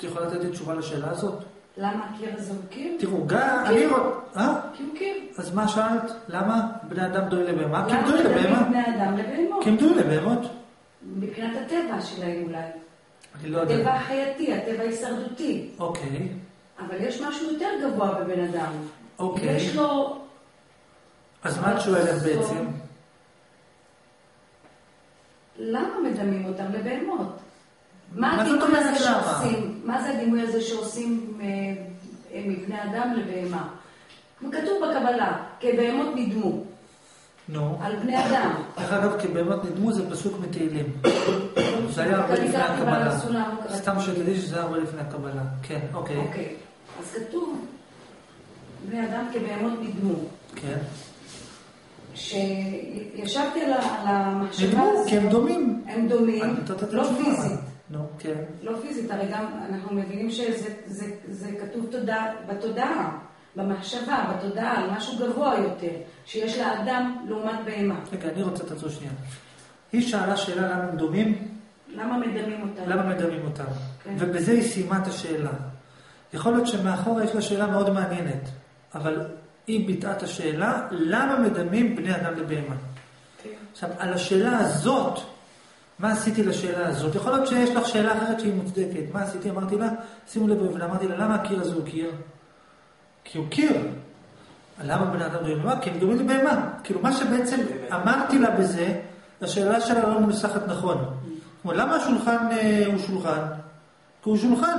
את יכולה לתת לי תשובה לשאלה הזאת? למה הקיר הזה הוא קיר? תראו, גם אני כי הוא קיר. אז מה שאלת? למה בני אדם דומים לבהמה? למה מדמים בני אדם לבהמות? כי הם דומים לבהמות. מבחינת הטבע שלהם אולי. אני לא יודע. הטבע החייתי, הטבע ההישרדותי. אוקיי. אבל יש משהו יותר גבוה בבן אדם. אוקיי. יש לו... אז מה את שואלת בעצם? למה מדמים אותם לבהמות? מה זאת אומרת למה? מה זה הדימוי הזה שעושים מבני אדם לבהמה? כתוב בקבלה, כבהמות נדמו. נו. על בני אדם. איך אגב, כבהמות נדמו זה פסוק מתהילים. זה היה הרבה לפני הקבלה. סתם שתדעי שזה היה הרבה לפני הקבלה. כן, אוקיי. אוקיי. אז כתוב, בני אדם כבהמות נדמו. כן. שישבתי על המחשבה נדמו, הזאת. כי הם דומים. הם דומים, לא פיזית. נו, כן. לא פיזית, הרי גם אנחנו מבינים שזה כתוב בתודעה, במחשבה, בתודעה, על משהו גבוה יותר, שיש לאדם לעומת בהמה. רגע, אני רוצה את עצמו שנייה. היא שאלה שאלה למה הם דומים? למה מדמים אותם? למה מדמים אותם? כן. ובזה היא סיימה את השאלה. יכול להיות שמאחורה יש לה שאלה מאוד מעניינת, אבל היא ביטאה את השאלה, למה מדמים בני אדם לבהמה? כן. עכשיו, על השאלה הזאת, מה עשיתי לשאלה הזאת? יכול להיות שיש לך שאלה אחרת שהיא מוצדקת. מה עשיתי? אמרתי לה, שימו לב, אמרתי לה, למה הקיר הזה הוא קיר? כי הוא קיר. למה בני אדם דומים לבהמה? כי הם דומים לבהמה. כאילו, מה שבעצם אמרתי לה בזה, השאלה שלה לא מנוסחת נכון. כלומר, למה השולחן הוא שולחן? כי הוא שולחן.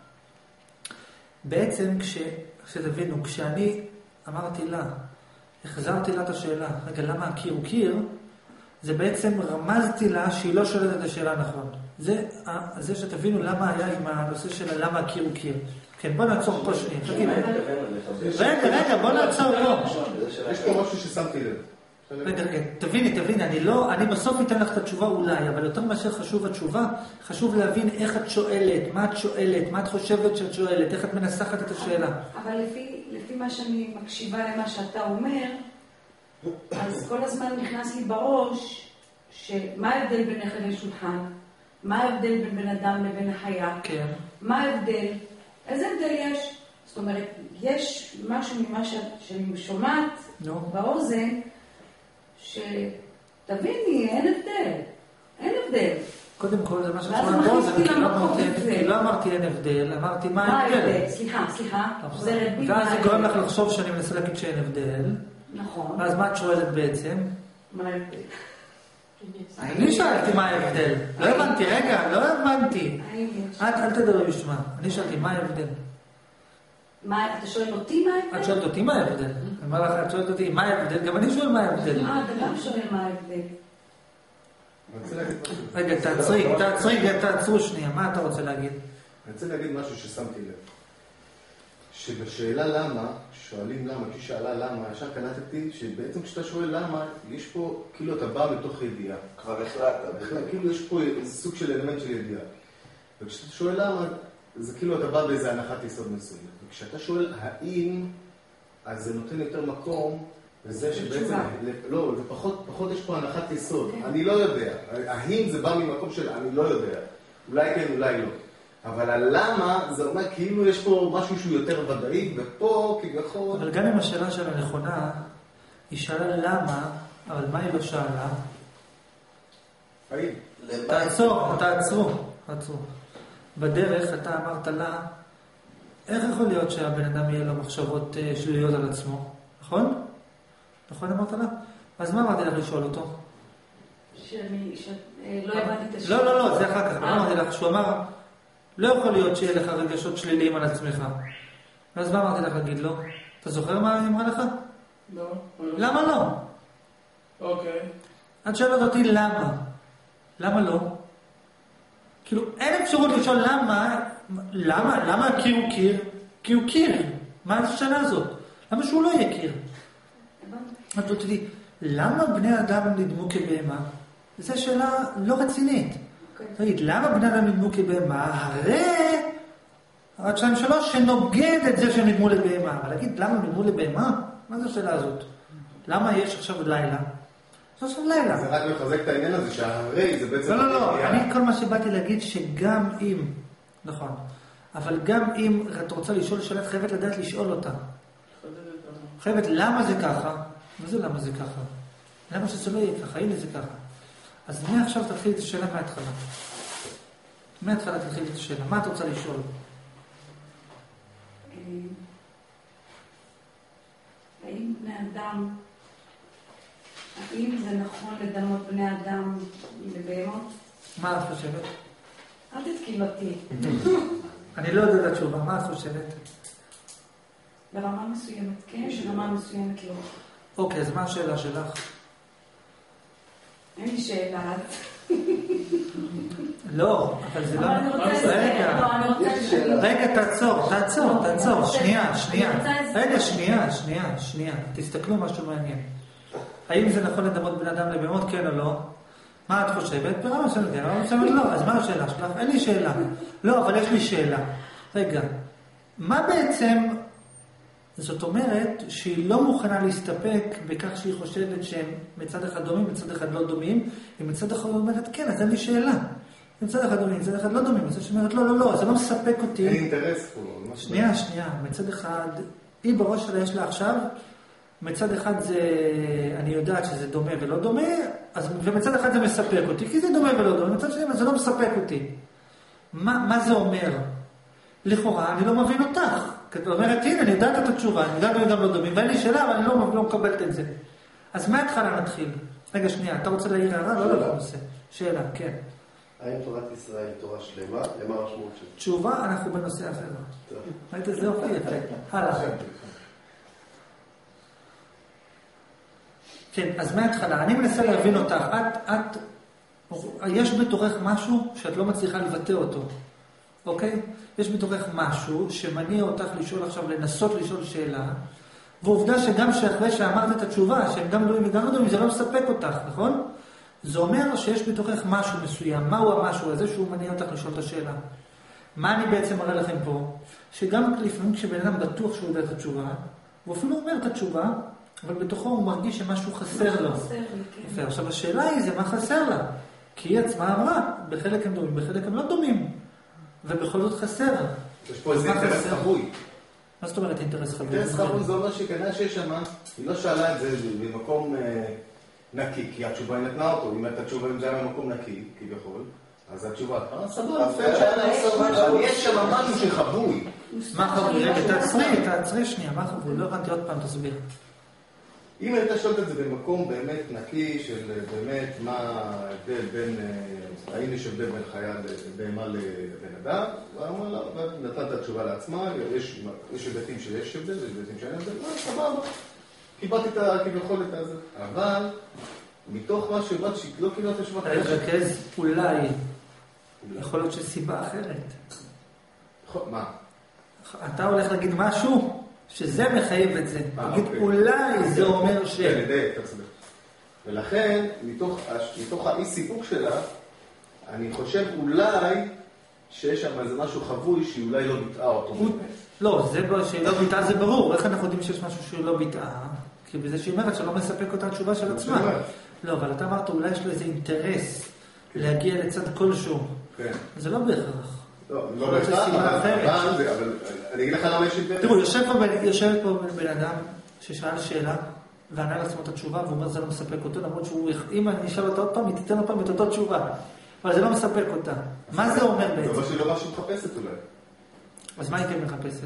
בעצם, כשתבינו, כשאני אמרתי לה, החזרתי לה את השאלה, רגע, למה הקיר הוא קיר? זה בעצם רמזתי לה שהיא לא שואלת את השאלה נכון. זה שתבינו למה היה עם הנושא של למה הקיר הוא קיר. כן, בוא נעצור פה שנייה. רגע, בוא נעצור פה. יש פה משהו ששמתי לב. רגע, תביני, אני בסוף אתן לך את התשובה אולי, אבל יותר מאשר חשוב התשובה, חשוב להבין איך את שואלת, מה את שואלת, מה את חושבת שאת שואלת, איך את מנסחת את השאלה. אבל לפי מה שאני מקשיבה למה שאתה אומר, אז כל הזמן נכנס לי בראש, שמה ההבדל בין אחד לשולחן? מה ההבדל בין בן אדם לבין החיה? כן. מה ההבדל? איזה הבדל יש? זאת אומרת, יש משהו ממה שאני שומעת באוזן, שתביני, אין הבדל. קודם כל, זה מה ששומעת באוזן, כי לא אמרתי אין הבדל, אמרתי מה ההבדל. סליחה, ואז זה גורם לך לחשוב שאני מנסה להגיד שאין הבדל. נכון. ואז מה את שואלת בעצם? מה ההבדל? אני שאלתי מה ההבדל. לא הבנתי, רגע, לא הבנתי. אל תדבר בשמה. אני שאלתי מה ההבדל. אתה שואל אותי מה ההבדל? את שואלת אותי מה ההבדל. אני אומר לך, את שואלת אותי מה ההבדל, גם אני שואל מה ההבדל. אתה גם שואל מה ההבדל. רגע, תעצרו שנייה, מה אתה רוצה להגיד? אני רוצה להגיד משהו ששמתי לב. שבשאלה למה, שואלים למה, כי שאלה למה, ישר קלטתי שבעצם כשאתה שואל למה, יש פה, כאילו אתה בא מתוך ידיעה. כבר החלטת. כאילו יש פה סוג של אלמנט של ידיעה. וכשאתה שואל למה, זה כאילו אתה בא באיזה הנחת יסוד מסוימת. וכשאתה שואל האם, אז זה נותן יותר מקום, וזה שבעצם, לא, ופחות יש פה הנחת יסוד. אני לא יודע. האם זה בא ממקום של אני לא יודע. אולי כן, אולי לא. אבל הלמה, זה אומר כאילו יש פה משהו שהוא יותר ודאי, ופה כביכול... אבל גם אם השאלה שלה נכונה, היא שאלה למה, אבל מה היא לא שאלה? תעצרו. בדרך אתה אמרת לה, איך יכול להיות שהבן אדם יהיה לו מחשבות שליליות על עצמו? נכון? נכון אמרת לה? אז מה אמרתי לך לשאול אותו? לא הבנתי את השאלה. לא, זה אחר כך. מה אמרתי לך? שהוא אמר... לא יכול להיות שיהיה לך רגשות שליליים על עצמך. אז מה אמרתי לך להגיד לו? אתה זוכר מה היא אמרה לך? לא. למה לא? אוקיי. את שואלת אותי למה. למה לא? כאילו, אין אפשרות לשאול למה הקיר הוא קיר? כי הוא קיר. מה השאלה הזאת? למה שהוא לא יהיה קיר? את אומרת לי, למה בני אדם נדמו כבהמה? זו שאלה לא רצינית. תגיד, למה בני אדם נדמו כבהמה? הרי, עד 2-3 שנוגד את זה שהם נדמו לבהמה. אבל להגיד, למה נדמו לבהמה? מה זו השאלה הזאת? למה יש עכשיו לילה? זה עכשיו לילה. זה רק מחזק את העניין הזה, שהרי זה בעצם... לא, אני כל מה שבאתי להגיד שגם אם, נכון, אבל גם אם את רוצה לשאול שאלה, את חייבת לדעת לשאול אותה. חייבת, למה זה ככה? מה זה למה זה ככה? למה שזה לא יהיה ככה? הנה זה ככה. אז מעכשיו תתחיל את השאלה מההתחלה. מההתחלה תתחיל את השאלה. מה את רוצה לשאול? האם בני אדם, האם זה נכון לדמות בני אדם לבהמות? מה את חושבת? אל תתקיל אותי. אני לא יודע את התשובה, מה את חושבת? ברמה מסוימת כן, ברמה מסוימת לא. אוקיי, אז מה השאלה שלך? אין לי שאלה. לא, אבל זה לא... אבל אני רוצה... רגע, תעצור. שנייה. תסתכלו משהו מעניין. האם זה נכון לדמות בן אדם לבהמות, כן או לא? מה את חושבת? ברמה מסוימת כן, ברמה מסוימת לא. אז מה השאלה שלך? אין לי שאלה. לא, אבל יש לי שאלה. רגע, מה בעצם... זאת אומרת שהיא לא מוכנה להסתפק בכך שהיא חושבת שהם מצד אחד דומים, מצד אחד לא דומים, ומצד אחד אומרת, כן, אז אין לי שאלה. מצד אחד דומים, מצד אחד לא דומים. אז היא אומרת, לא, זה לא מספק אותי. אין אינטרס פה. שנייה. מצד אחד, היא בראש שלה יש לה עכשיו, מצד אחד זה, אני יודעת שזה דומה ולא דומה, ומצד אחד זה מספק אותי, כי זה דומה ולא דומה, מצד שני, זה לא מספק אותי. מה זה אומר? לכאורה, אני לא מבין אותך. כי את אומרת, הנה, אני יודעת את התשובה, אני יודעת גם לא דומים, ואין לי שאלה, אבל אני לא מקבלת את זה. אז מההתחלה נתחיל. רגע, שנייה, אתה רוצה להעיר הערה? לא נושא. שאלה, כן. האם תורת ישראל היא תורה שלמה? למה המשמעות שלה? תשובה, אנחנו בנושא אחר. ראית, זה אופי יפה. הלאה. כן, אז מההתחלה, אני מנסה להבין אותך. יש בתורך משהו שאת לא מצליחה לבטא אותו. אוקיי? יש בתורך משהו שמניע אותך לשאול עכשיו, לנסות לשאול שאלה, ועובדה שגם שאחרי שאמרת את התשובה, שהם גם דומים וגם לא דומים, זה לא מספק אותך, נכון? זה אומר שיש בתוכך משהו מסוים. מהו המשהו הזה שהוא מניע אותך לשאול את השאלה? מה אני בעצם מראה לכם פה? שגם לפעמים כשבן אדם בטוח שהוא יודע את התשובה, הוא אפילו אומר את התשובה, אבל בתוכו הוא מרגיש שמשהו חסר לו. יפה. עכשיו השאלה היא, זה מה חסר לה? כי היא עצמה אמרה, בחלק הם דומים, בחלק הם לא דומים. ובכל זאת חסר. יש פה איזה אינטרס חבוי. מה זאת אומרת אינטרס חבוי? אינטרס חבוי זה אומר שכנראה שיש שם, היא לא שאלה את זה במקום נקי, כי התשובה היא נתנה אותו. אם הייתה תשובה אם זה היה במקום נקי, כביכול, אז התשובה, סבבה, אבל יש שם משהו שחבוי. מה חבוי? תעצרי שנייה, מה חבוי? לא הבנתי עוד פעם, תסביר. אם היית שואלת את זה במקום באמת נקי של באמת מה ההבדל בין, האם יש הבדל בין חיה לבהמה לבן אדם, נתת את התשובה לעצמה, יש היבטים שיש הבדל, יש היבטים שאין הבדל, סבבה, קיבלתי כביכול את הזה. אבל מתוך מה שהבאת שהיא לא קיבלת תשובה חדשה. תרכז אולי, יכול להיות שסיבה אחרת. מה? אתה הולך להגיד משהו? שזה מחייב את זה. תגיד, אולי זה אומר ש... כן, לדייק, אתה צודק. ולכן, מתוך האי סיפוק שלה, אני חושב אולי שיש שם איזה משהו חבוי שהיא אולי לא ביטאה אותו. לא, זה שהיא לא ביטאה זה ברור. איך אנחנו יודעים שיש משהו שהיא לא ביטאה? כי בזה שהיא אומרת שלא מספק אותה התשובה של עצמה. לא, אבל אתה אמרת, אולי יש לו איזה אינטרס להגיע לצד כלשהו. כן. זה לא בהכרח. לא בהכרח, אבל אני אגיד לך למה יש אינטרס. תראו, יושב פה בן אדם ששאל שאלה וענה לעצמו את התשובה והוא אומר זה לא מספק אותו, למרות אם אני אשאל אותה עוד פעם, היא תיתן עוד פעם את אותו תשובה, אבל זה לא מספק אותה. מה זה אומר בעצם? זה אומר שהיא לא משהו מחפשת אולי. אז מה היא כן מחפשת?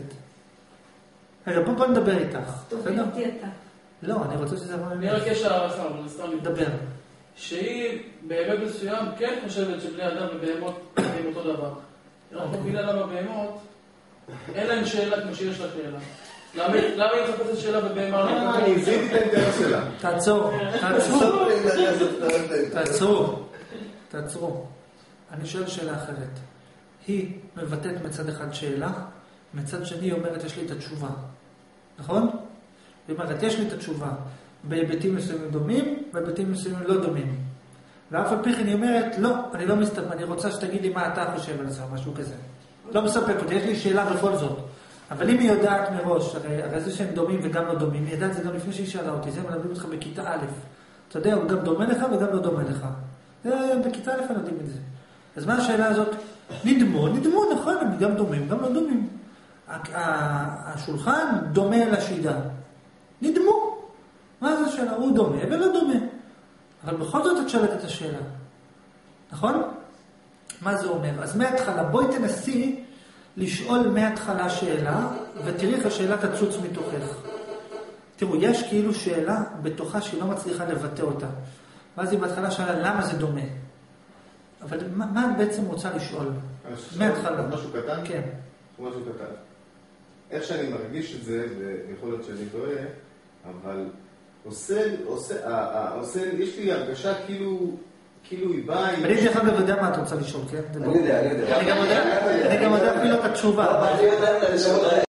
רגע, בוא נדבר איתך. תוביל אותי אתה. לא, אני רוצה שזה... אני רק יש הערכה, אבל סתם דבר. שהיא באמת מסוים כן חושבת שבני אדם ובהמות הם אותו דבר. רק מבינה למה בהמות אין להם שאלה כמו שיש לה שאלה. למה היא מחפשת שאלה בבהמה? אני זיהיתי את האינטרס שלה. תעצרו. אני שואל שאלה אחרת. היא מבטאת מצד אחד שאלה, מצד שני היא אומרת יש לי את התשובה. נכון? היא אומרת יש לי את התשובה. בהיבטים מסוימים דומים, בהיבטים מסוימים לא דומים. ואף על פי כן היא אומרת, לא, אני לא מסתפק, אני רוצה שתגיד לי מה אתה חושב על זה, או משהו כזה. לא מספק אותי, יש לי שאלה בכל זאת. אבל אם היא יודעת מראש, הרי זה שהם דומים וגם לא דומים, היא יודעת זה גם לפני שהיא שאלה אותי, זה מלמדים אותך בכיתה א'. אתה יודע, הוא גם דומה לך וגם לא דומה לך. בכיתה א' הם יודעים את זה. אז מה השאלה הזאת? נדמו, נכון, הם גם דומים, גם לא דומים. השולחן דומה לשידה. נדמו. מה זה השאלה? הוא דומה ולא דומה. אבל בכל זאת את שואלת את השאלה. נכון? מה זה אומר? אז מההתחלה, בואי תנסי לשאול מההתחלה שאלה, ותראי איך השאלה תצוץ מתוכך. תראו, יש כאילו שאלה בתוכה שהיא לא מצליחה לבטא אותה. ואז היא בהתחלה שאלה למה זה דומה. אבל מה את בעצם רוצה לשאול? מההתחלה. משהו קטן? כן. משהו קטן. איך שאני מרגיש את זה, ויכול להיות שאני טועה, אבל יש לי הרגשה כאילו היא באה... אני דרך אגב יודע מה את רוצה לשאול, כן? אני יודע. אני גם יודע אפילו את התשובה. אני יודע לשאול.